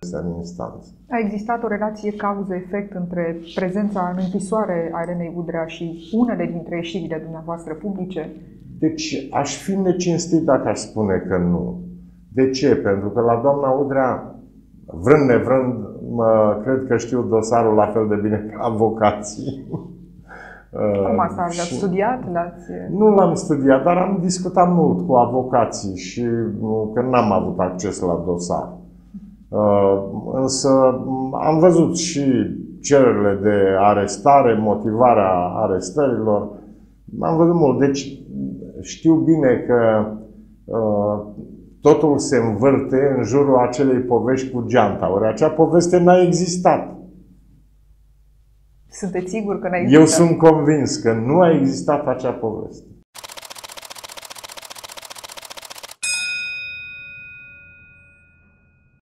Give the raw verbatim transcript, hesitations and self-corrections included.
în instanță. A existat o relație cauză-efect între prezența în închisoare a Elenei Udrea și unele dintre ieșirile dumneavoastră publice? Deci aș fi necinstit dacă aș spune că nu. De ce? Pentru că la doamna Udrea, vrând nevrând, mă, cred că știu dosarul la fel de bine ca avocații. Cum asta? L-ați studiat? Nu l-am studiat, dar am discutat mult cu avocații și că n-am avut acces la dosar. Însă am văzut și cererile de arestare, motivarea arestărilor. Am văzut mult. Deci știu bine că totul se învârte în jurul acelei povești cu geanta. Ori acea poveste n-a existat. Sunteți sigur că n-a existat? Eu sunt convins că nu a existat acea poveste.